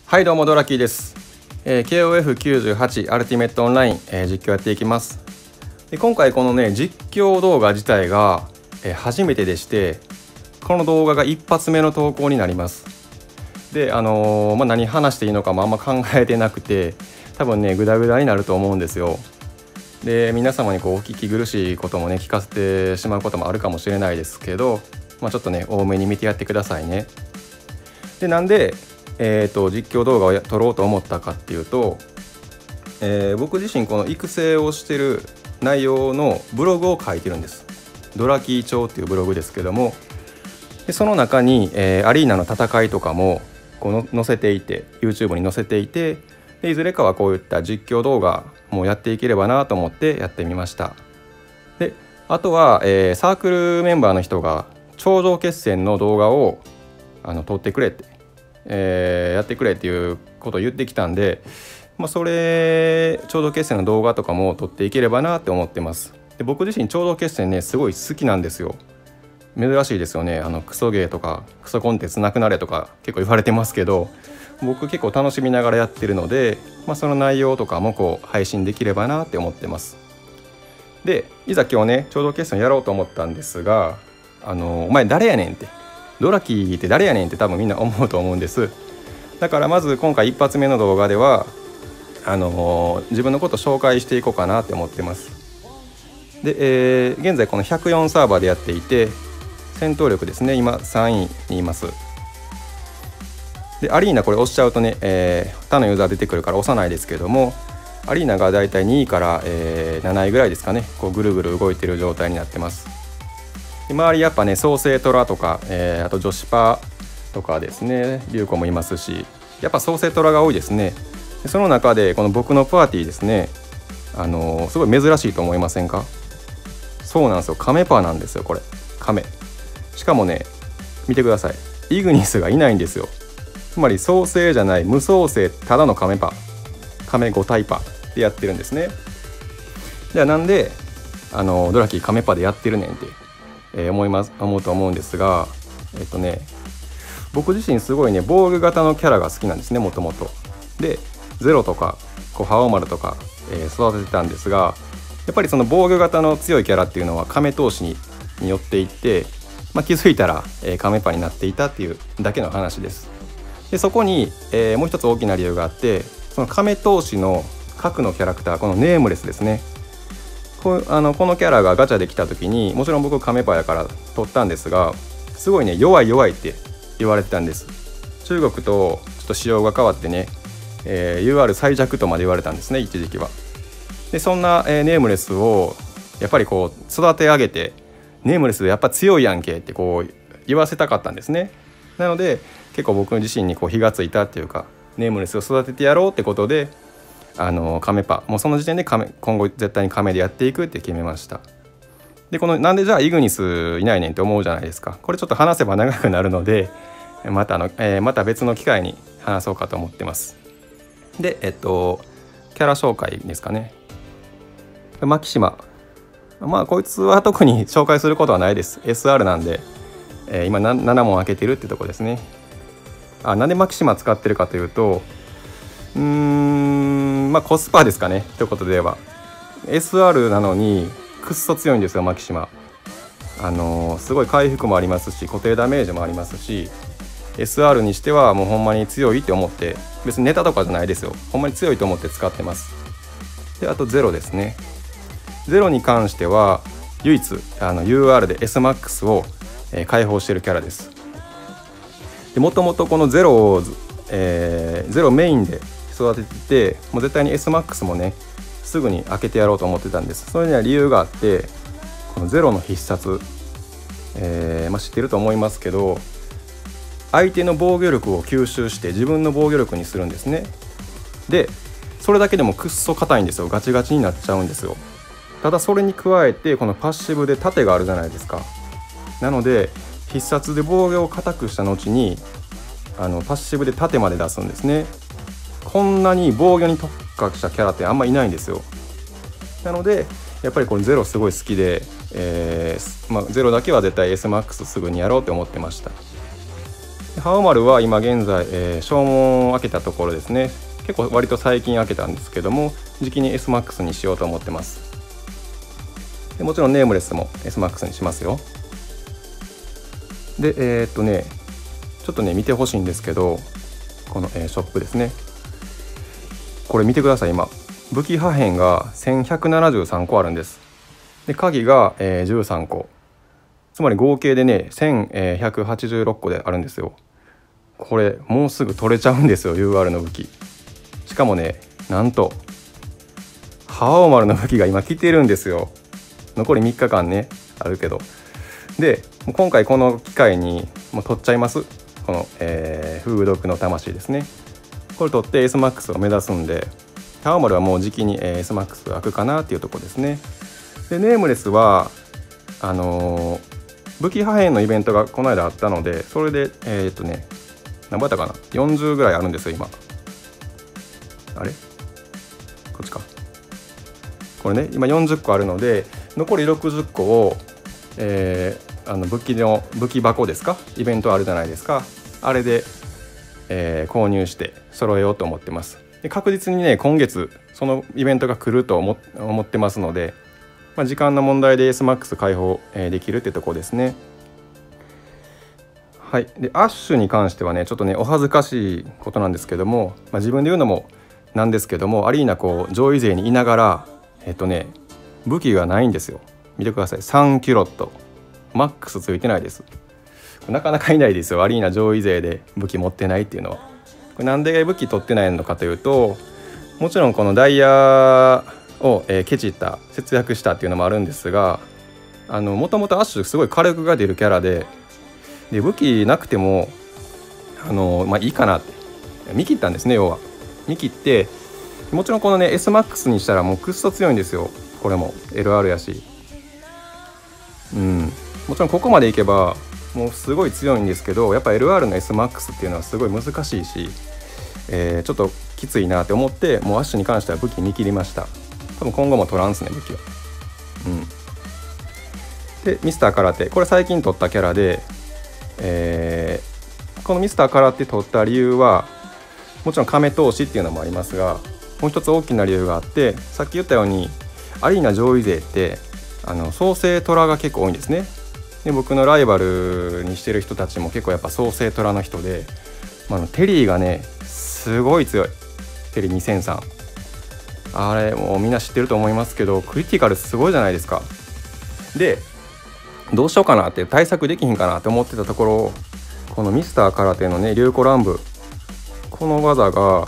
はいどうもドラキーです。KOF98 アルティメットオンライン、実況やっていきます。で今回このね実況動画自体が、初めてでして、この動画が一発目の投稿になります。で何話していいのかもあんま考えてなくて、多分ねグダグダになると思うんですよ。で皆様にお聞き苦しいこともね聞かせてしまうこともあるかもしれないですけど、ちょっとね多めに見てやってくださいね。でなんで実況動画を撮ろうと思ったかっていうと、僕自身この育成をしてる内容のブログを書いてるんです。ドラキー帳っていうブログですけども、でその中に、アリーナの戦いとかも載せていて YouTube に載せていて、でいずれかはこういった実況動画もやっていければなと思ってやってみました。であとは、サークルメンバーの人が頂上決戦の動画を撮ってくれってやってくれっていうことを言ってきたんで、それ頂上決戦の動画とかも撮っていければなって思ってます。で僕自身頂上決戦ねすごい好きなんですよ。珍しいですよね。クソゲーとかクソコンテンツなくなれとか結構言われてますけど、僕結構楽しみながらやってるので、その内容とかも配信できればなって思ってます。でいざ今日ね頂上決戦やろうと思ったんですが、お前誰やねんって、ドラキーって誰やねんって多分みんな思うと思うんです。だからまず今回一発目の動画では自分のことを紹介していこうかなって思ってます。で、現在この104サーバーでやっていて、戦闘力ですね今3位にいます。でアリーナこれ押しちゃうとね、他のユーザー出てくるから押さないですけども、アリーナがだいたい2位から、7位ぐらいですかね、ぐるぐる動いてる状態になってます。で周りやっぱね創世トラとか、あと女子パとかですね、リュウコもいますし、やっぱ創世トラが多いですね。でその中でこの僕のパーティーですね、すごい珍しいと思いませんか？そうなんですよ、カメパーなんですよこれ。カメしかもね見てください、イグニスがいないんですよ。つまり創世じゃない無創世、ただのカメパー、カメ5タイパーでやってるんですね。じゃあなんでドラキーカメパでやってるねんって、思うと思うんですが、僕自身すごいね防具型のキャラが好きなんですね、もともと。でゼロとかハオマルとか、育ててたんですが、やっぱりその防具型の強いキャラっていうのはカメ投資によっていって、気づいたら、カメパになっていたっていうだけの話です。でそこに、もう一つ大きな理由があって、そのカメ投資の核のキャラクター、このネームレスですね。このキャラがガチャで来た時に、もちろん僕カメパやから取ったんですが、すごいね弱いって言われてたんです。中国とちょっと仕様が変わってね、UR 最弱とまで言われたんですね、一時期は。でそんな、ネームレスをやっぱり育て上げて、ネームレスやっぱ強いやんけって言わせたかったんですね。なので結構僕自身に火がついたっていうか、ネームレスを育ててやろうってことでカメパ、もうその時点で今後絶対にカメでやっていくって決めました。でなんでじゃあイグニスいないねんって思うじゃないですか。これちょっと話せば長くなるので、また別の機会に話そうかと思ってます。でキャラ紹介ですかね。マキシマ、こいつは特に紹介することはないです。 SR なんで、今7問開けてるってとこですね。なんでマキシマ使ってるかというと、コスパですかね。ということで言えば SR なのにくっそ強いんですよマキシマ。すごい回復もありますし、固定ダメージもありますし、 SR にしてはもうほんまに強いって思って、別にネタとかじゃないですよ、ほんまに強いと思って使ってます。であとゼロですね。ゼロに関しては唯一UR で SMAX を、開放しているキャラです。でもともとこのゼロを、ゼロメインで育ててて、もう絶対に SMAX もねすぐに開けてやろうと思ってたんです。それには理由があって、このゼロの必殺、知ってると思いますけど、相手の防御力を吸収して自分の防御力にするんですね。でそれだけでもくっそ硬いんですよ。ガチガチになっちゃうんですよ。ただそれに加えてこのパッシブで盾があるじゃないですか。なので必殺で防御を硬くした後にパッシブで盾まで出すんですね。こんなに防御に特化したキャラってあんまいないんですよ。なのでやっぱりこのゼロすごい好きで、ゼロだけは絶対 SMAX すぐにやろうって思ってました。 ハオマルは今現在、消耗を開けたところですね。結構割と最近開けたんですけども、時期に SMAX にしようと思ってます。でもちろんネームレスも SMAX にしますよ。でちょっとね見てほしいんですけど、この、ショップですね。これ見てください。今武器破片が1173個あるんです。で鍵が、13個、つまり合計でね1186個であるんですよ。これもうすぐ取れちゃうんですよ、 UR の武器。しかもね、なんとハオマルの武器が今来てるんですよ。残り3日間ねあるけど。で今回この機会にもう取っちゃいます。この、風毒の魂ですね。これ取って SMAX を目指すんで、ハオマルはもう時期に、SMAX 開くかなっていうところですね。でネームレスは武器破片のイベントがこの間あったので、それで何倍だったかな、40ぐらいあるんですよ今。あれこっちか。これね今40個あるので、残り60個を、武器箱ですか、イベントあるじゃないですか、あれで、購入して揃えようと思ってます。で確実にね今月そのイベントが来ると思ってますので、時間の問題で SMAX 開放、できるってとこですね。はい。でアッシュに関してはねちょっとねお恥ずかしいことなんですけども、自分で言うのもなんですけども、アリーナ上位勢にいながら武器がないんですよ。見てください、3キュロットマックスついてないです。なかなかいないですよ、アリーナ上位勢で武器持ってないっていうのは。これなんで武器取ってないのかというと、もちろんこのダイヤを、ケチった節約したっていうのもあるんですが、もともとアッシュすごい火力が出るキャラで武器なくてもいいかなって見切ったんですね。要は見切って、もちろんこのね SMAX にしたらもうくっそ強いんですよ。これも LR やし、もちろんここまでいけばもうすごい強いんですけど、やっぱ LR の SMAX っていうのはすごい難しいし、ちょっときついなって思って、もうアッシュに関しては武器見切りました。多分今後も取らんすね武器は。でミスター空手、これ最近取ったキャラで、このミスター空手取った理由はもちろん亀投資っていうのもありますが、もう一つ大きな理由があって、さっき言ったようにアリーナ上位勢って創生トラが結構多いんですね。で僕のライバルにしてる人たちも結構やっぱ創生トラの人で、テリーがねすごい強い。テリー2003、あれもうみんな知ってると思いますけど、クリティカルすごいじゃないですか。でどうしようかなって対策できひんかなって思ってたところ、このミスター空手のね流子乱舞、この技が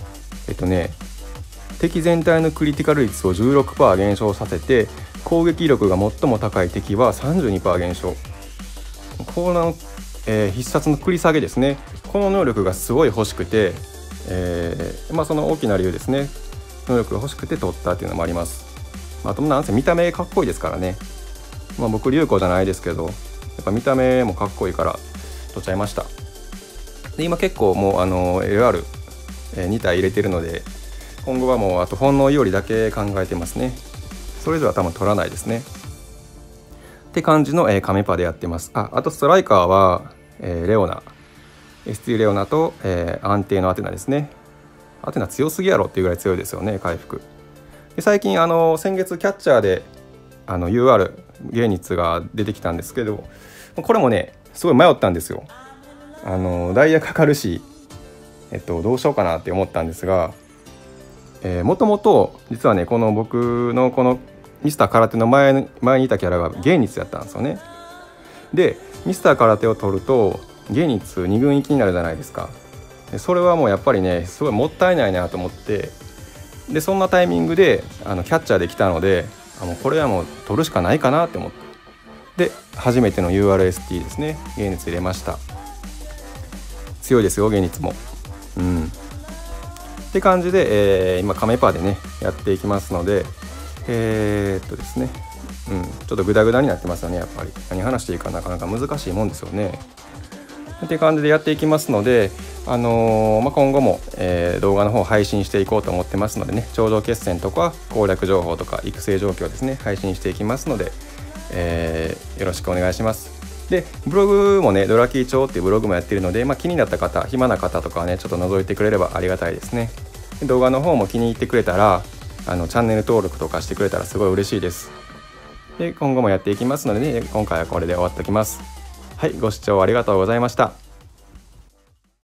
敵全体のクリティカル率を 16% 減少させて、攻撃力が最も高い敵は 32% 減少。この、必殺の繰り下げですね。この能力がすごい欲しくて、その大きな理由ですね。能力が欲しくて取ったっていうのもあります。あとなんせ見た目かっこいいですからね。僕流子じゃないですけど、やっぱ見た目もかっこいいから取っちゃいました。で今結構もうLR2 体入れてるので、今後はもうあと本能いおりだけ考えてますね。それ以上は多分取らないですねって感じの、カメパでやってます。あとストライカーは、レオナ ST レオナと、安定のアテナですね。アテナ強すぎやろっていうぐらい強いですよね、回復で。最近先月キャッチャーでUR ゲーニッツが出てきたんですけど、これもねすごい迷ったんですよ。ダイヤかかるし、どうしようかなって思ったんですが、もともと実はねこの僕のこのミスター空手の前にいたキャラがゲーニッツやったんですよね。でミスター空手を取るとゲーニッツ2軍行きになるじゃないですか。でそれはもうやっぱりねすごいもったいないなと思って、でそんなタイミングでキャッチャーで来たので、もうこれはもう取るしかないかなって思って、で初めての URST ですね、ゲーニッツ入れました。強いですよゲーニッツも。って感じで、今カメパでねやっていきますので、ですね、ちょっとグダグダになってますよね。やっぱり何話していいかなかなか難しいもんですよね。っていう感じでやっていきますので、今後も、動画の方配信していこうと思ってますのでね、頂上決戦とか攻略情報とか育成状況ですね配信していきますので、よろしくお願いします。 でブログもねドラキー帳っていうブログもやってるので、気になった方暇な方とかはねちょっと覗いてくれればありがたいですね。で動画の方も気に入ってくれたらチャンネル登録とかしてくれたらすごい嬉しいです。で今後もやっていきますのでね、今回はこれで終わっておきます。はい、ご視聴ありがとうございました。